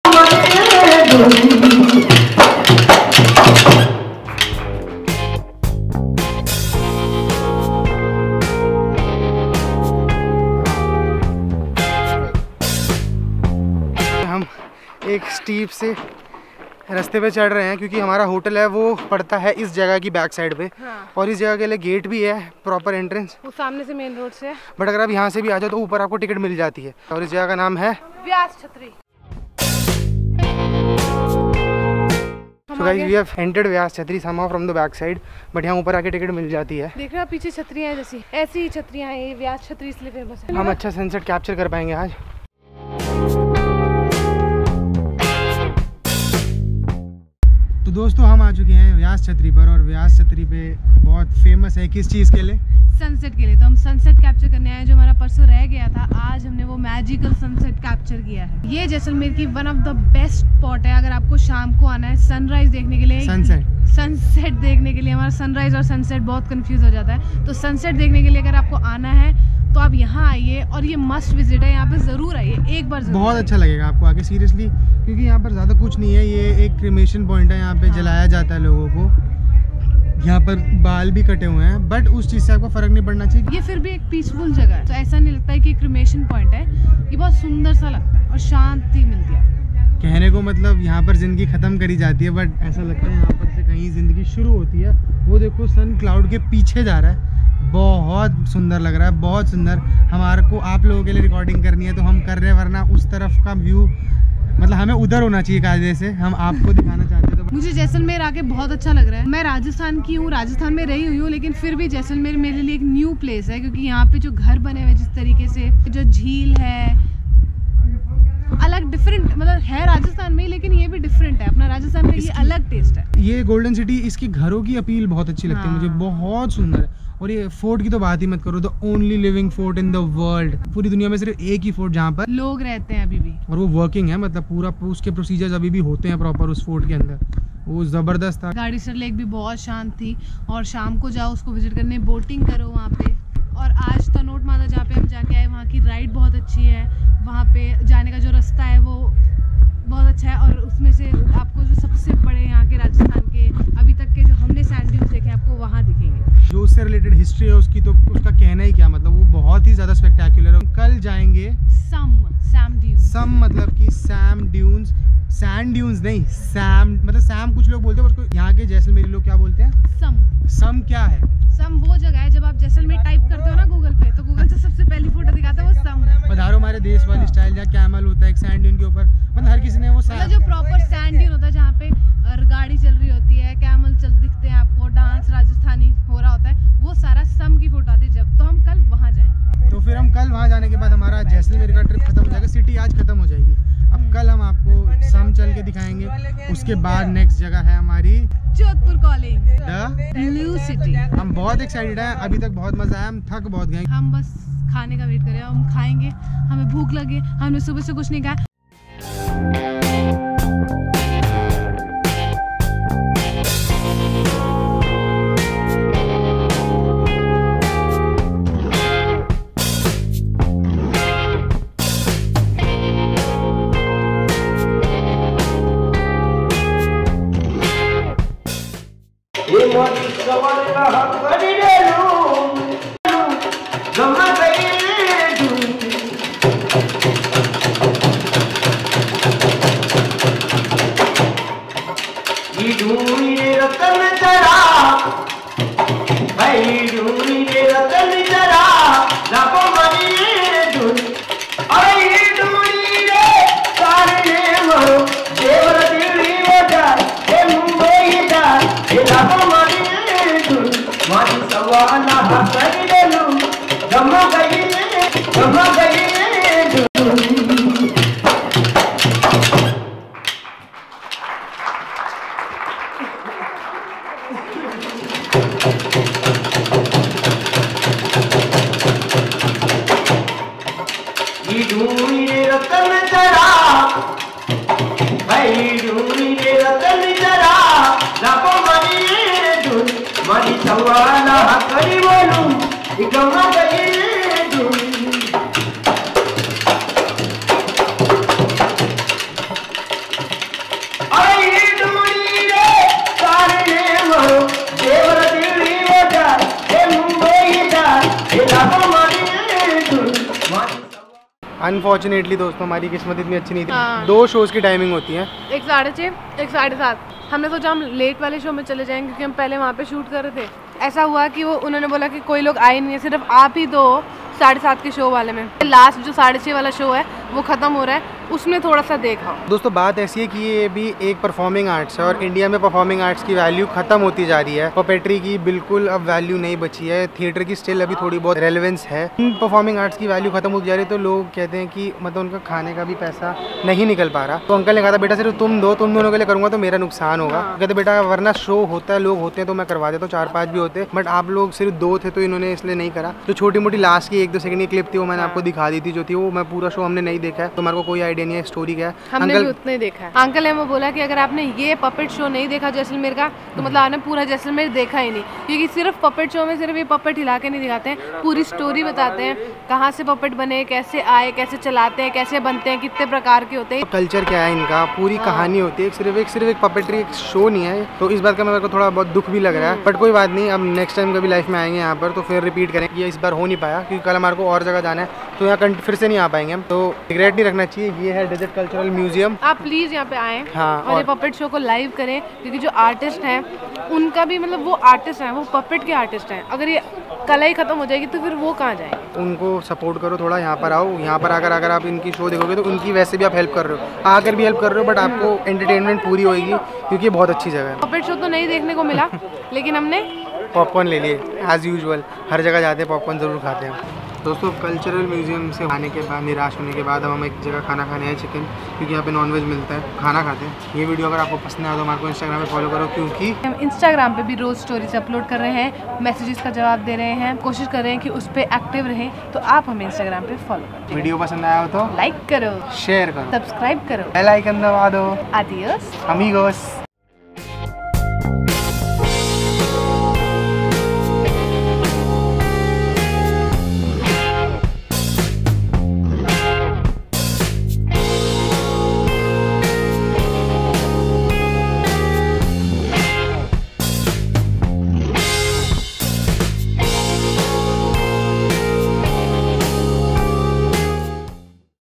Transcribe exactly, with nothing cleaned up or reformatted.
हम एक स्टीप से रास्ते पे चढ़ रहे हैं क्योंकि हमारा होटल है वो पड़ता है इस जगह की बैक साइड पे। हाँ। और इस जगह के लिए गेट भी है, प्रॉपर एंट्रेंस वो सामने से मेन रोड से। बट अगर आप यहाँ से भी आ जाओ तो ऊपर आपको टिकट मिल जाती है। और इस जगह का नाम है व्यास छतरी। So guys, we have entered Vyas Chhatri somehow from the back side, but यहाँ ऊपर आके टिकट मिल जाती है। देख रहे हो पीछे छतरियाँ हैं जैसी, ऐसी ही छतरियाँ हैं। ये व्यास छतरी इसलिए फेमस है। हम अच्छा सनसेट कैप्चर कर पाएंगे आज। तो दोस्तों हम आ चुके हैं व्यास छतरी पर, और व्यास छतरी पे बहुत फेमस है किस चीज़ के लिए? सनसेट के लिए। तो हम सनसेट कैप्चर करने आए, जो हमारा परसों रह गया था। आज हमने वो मैजिकल सनसेट कैप्चर किया है। ये जैसलमेर की one of the best spot है अगर आपको शाम को आना है सनराइज देखने के लिए। सनसेट सनसेट देखने के लिए, हमारा सनराइज और सनसेट बहुत कंफ्यूज हो जाता है। तो सनसेट देखने के लिए अगर आपको आना है तो आप यहाँ आइए, और ये मस्ट विजिट है। यहाँ पे जरूर आइए, एक बार बहुत अच्छा लगेगा आपको आके सीरियसली, क्योंकि यहाँ पर ज़्यादा कुछ नहीं है। ये एक क्रिमेशन पॉइंट है, यहाँ पे हाँ। जलाया जाता है लोगों को। यहाँ पर बाल भी कटे हुए हैं, बट उस चीज़ से आपको फर्क नहीं पड़ना चाहिए। ये फिर भी एक पीसफुल जगह है, तो ऐसा नहीं लगता है कि क्रिमेशन पॉइंट है। ये बहुत सुंदर सा लगता है और शांति मिलती है। कहने को मतलब यहाँ पर ज़िंदगी ख़त्म करी जाती है, बट ऐसा लगता है यहाँ पर से कहीं ज़िंदगी शुरू होती है। वो देखो सन क्लाउड के पीछे जा रहा है, बहुत सुंदर लग रहा है, बहुत सुंदर। हमारे को आप लोगों के लिए रिकॉर्डिंग करनी है तो हम कर रहे हैं, वरना उस तरफ का व्यू मतलब हमें उधर होना चाहिए कायदे से। हम आपको दिखाना चाहते हैं। तो मुझे जैसलमेर आके बहुत अच्छा लग रहा है। मैं राजस्थान की हूँ, राजस्थान में रही हुई हूँ, लेकिन फिर भी जैसलमेर मेरे लिए एक न्यू प्लेस है, क्योंकि यहाँ पे जो घर बने हुए जिस तरीके से, जो झील है अलग डिफरेंट, मतलब है राजस्थान में, लेकिन ये भी डिफरेंट है। अपना राजस्थान में ये अलग टेस्ट है। ये गोल्डन सिटी, इसकी घरों की अपील बहुत अच्छी लगती है मुझे, बहुत सुंदर है। और ये फोर्ट की तो बात ही मत करो, the only living fort in the world. पूरी दुनिया में सिर्फ एक ही फोर्ट जहाँ पर लोग रहते हैं अभी भी, और वो वर्किंग है, मतलब पूरा उसके प्रोसीजर्स अभी भी होते हैं प्रॉपर उस फोर्ट के अंदर। वो जबरदस्त था। गाड़ीसर लेक भी बहुत शांत थी, और शाम को जाओ उसको विजिट करने, बोटिंग करो वहाँ पे। और आज तनोट माता जहाँ पे हम जाके आए, वहाँ की राइड बहुत अच्छी है। वहाँ पे जाने का जो रास्ता है वो बहुत अच्छा है, और उसमें से आपको जो सबसे बड़े यहाँ के राजस्थान के अभी तक के जो हमने सैंड ड्यून्स देखे आपको वहाँ दिखेंगे। जो उससे रिलेटेड हिस्ट्री है उसकी, तो उसका कहना ही क्या, मतलब वो बहुत ही ज़्यादा स्पेक्टेक्युलर है। कल जाएंगे सम सैम ड्यून्स। सम मतलब कि सैम ड्यून्स, सैंड ड्यून्स नहीं, सैम मतलब सैम कुछ लोग बोलते हैं, उसको यहाँ के जैसलमेरी लोग क्या बोलते हैं? सम। सम क्या है? सम वो जगह है, जब आप जैसलमेर टाइप करते हो ना गूगल पे, तो गूगल से सबसे पहली फोटो दिखाता है वो सम है। पधारो हमारे देश वाली स्टाइल, जहाँ कैमल होता है एक सैंड ड्यून के ऊपर, मतलब हर किसी ने वो मतलब जो प्रॉपर सैंड ड्यून होता है, जहाँ पे गाड़ी चल रही होती है, कैमल चल दिखते हैं आपको, डांस राजस्थानी हो रहा होता है, वो सारा सम की फोटो आती है जब। तो हम कल वहाँ जाएंगे। तो फिर हम कल वहाँ जाने के बाद हमारा जैसलमेर का ट्रिप खत्म हो जाएगा। सिटी आज खत्म हो जाएगी। अब कल हम आपको सम चल के दिखाएंगे। उसके बाद नेक्स्ट जगह है हमारी Jodhpur calling, the blue city. हम बहुत एक्साइटेड हैं, अभी तक बहुत मजा आया, हम थक बहुत गए। हम बस खाने का वेट कर रहे हैं, हम खाएंगे, हमें भूख लगे, हमने सुबह से कुछ नहीं खाया। अनफॉर्चुनेटली दोस्तों हमारी किस्मत इतनी अच्छी नहीं थी। हाँ। दो शोज़ की टाइमिंग होती है, एक साढ़े छः एक साढ़े सात। हमने सोचा हम लेट वाले शो में चले जाएंगे क्योंकि हम पहले वहाँ पे शूट कर रहे थे। ऐसा हुआ कि वो उन्होंने बोला कि कोई लोग आए नहीं है, सिर्फ आप ही दो साढ़े सात के शो वाले में। लास्ट जो साढ़े छः वाला शो है वो ख़त्म हो रहा है, उसमें थोड़ा सा देखा। दोस्तों बात ऐसी है कि ये भी एक परफॉर्मिंग आर्ट्स है और इंडिया में परफॉर्मिंग आर्ट्स की वैल्यू खत्म होती जा रही है। पपेट्री की बिल्कुल अब वैल्यू नहीं बची है, थिएटर की स्टिल अभी थोड़ी बहुत रेलेवेंस है। परफॉर्मिंग आर्ट्स की वैल्यू खत्म होती जा रही है तो लोग कहते हैं कि मतलब उनका खाने का भी पैसा नहीं निकल पा रहा। तो अंकल ने कहा था बेटा सिर्फ तुम दो, तुम दोनों के लिए करूँगा तो मेरा नुकसान होगा। कहते बेटा वरना शो होता है, लोग होते हैं तो मैं करवा देता हूँ, चार पाँच भी होते, बट आप लोग सिर्फ दो थे तो इन्होंने इसलिए नहीं करा। जो छोटी मोटी लास्ट की एक दो सेकंड की क्लिप थी वो मैंने आपको दिखा दी थी, जो थी वो मैं पूरा शो हमने नहीं देखा है तो मेरे को कोई आइडिया नहीं है स्टोरी क्या है। हमने अंकल भी उतना ही देखा है। अंकल ने वो बोला कि अगर आपने ये पपेट शो नहीं देखा जैसलमेर का तो मतलब आपने पूरा जैसलमेर देखा ही नहीं, क्योंकि सिर्फ पपेट शो में सिर्फ ये पपेट हिला के नहीं दिखाते हैं, पूरी स्टोरी बताते हैं कहाँ से पपेट बने, कैसे आए, कैसे चलाते हैं, कैसे बनते हैं, कितने प्रकार के होते हैं, कल्चर क्या है इनका, पूरी कहानी होती है। सिर्फ एक सिर्फ एक पपेट्री एक शो नहीं है, तो इस बात का मेरे को थोड़ा बहुत दुख भी लग रहा है, बट कोई बात नहीं। अब नेक्स्ट टाइम कभी लाइफ में आएंगे यहाँ पर तो फिर रिपीट करेंगे। ये इस बार हो नहीं पाया क्योंकि कल हमारे को और जगह जाना है तो यहाँ फिर से नहीं आ पाएंगे हम, तो रिग्रेट नहीं रखना चाहिए। ये है डेजर्ट कल्चरल म्यूजियम, आप प्लीज़ यहाँ पे आएँ। हाँ, और, और ये पपेट शो को लाइव करें क्योंकि जो आर्टिस्ट हैं उनका भी मतलब वो आर्टिस्ट हैं, वो पपेट के आर्टिस्ट हैं। अगर ये कला ही खत्म हो जाएगी तो फिर वो कहाँ जाएंगे। उनको सपोर्ट करो थोड़ा, यहाँ पर आओ। यहाँ पर आकर अगर आप इनकी शो देखोगे तो उनकी वैसे भी आप हेल्प कर रहे हो, आकर भी हेल्प कर रहे हो, बट आपको एंटरटेनमेंट पूरी होगी क्योंकि ये बहुत अच्छी जगह है। पपेट शो तो नहीं देखने को मिला लेकिन हमने पॉपकॉर्न ले लिए एज़ यूजुअल, हर जगह जाते हैं पॉपकॉर्न ज़रूर खाते हैं। दोस्तों कल्चरल म्यूजियम से आने के बाद निराश होने के बाद हम एक जगह खाना खाने आए चिकन, क्योंकि यहाँ पे नॉनवेज मिलता है, खाना खाते हैं। ये वीडियो अगर आपको पसंद आया तो हमारे को इंस्टाग्राम पे फॉलो करो, क्योंकि हम इंस्टाग्राम पे भी रोज स्टोरीज अपलोड कर रहे हैं, मैसेजेस का जवाब दे रहे हैं, कोशिश कर रहे हैं कि उस पर एक्टिव रहें। तो आप हमें इंस्टाग्राम पे फॉलो करो। वीडियो पसंद आया हो तो लाइक करो, शेयर करो, सब्सक्राइब करो, बेल आइकन दबा दो। Adios amigos.